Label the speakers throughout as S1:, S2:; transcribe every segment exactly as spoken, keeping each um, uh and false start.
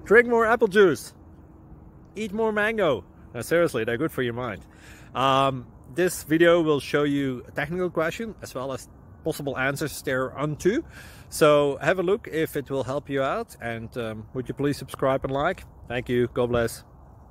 S1: Drink more apple juice. Eat more mango. No, seriously, they're good for your mind. Um, this video will show you a technical question as well as possible answers thereunto. So have a look if it will help you out, and um, would you please subscribe and like? Thank you. God bless.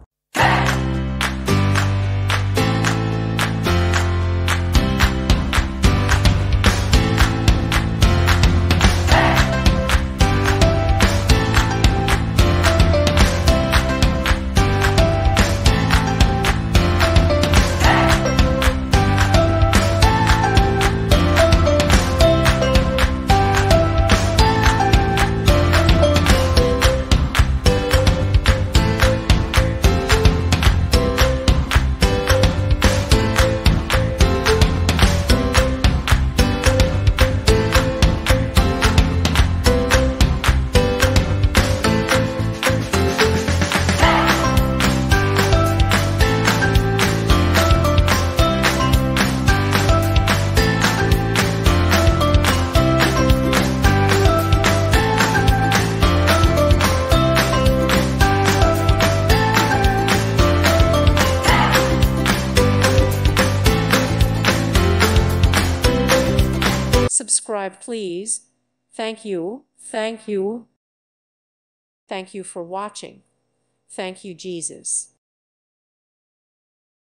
S2: Subscribe, please. Thank you. Thank you. Thank you for watching. Thank you, Jesus.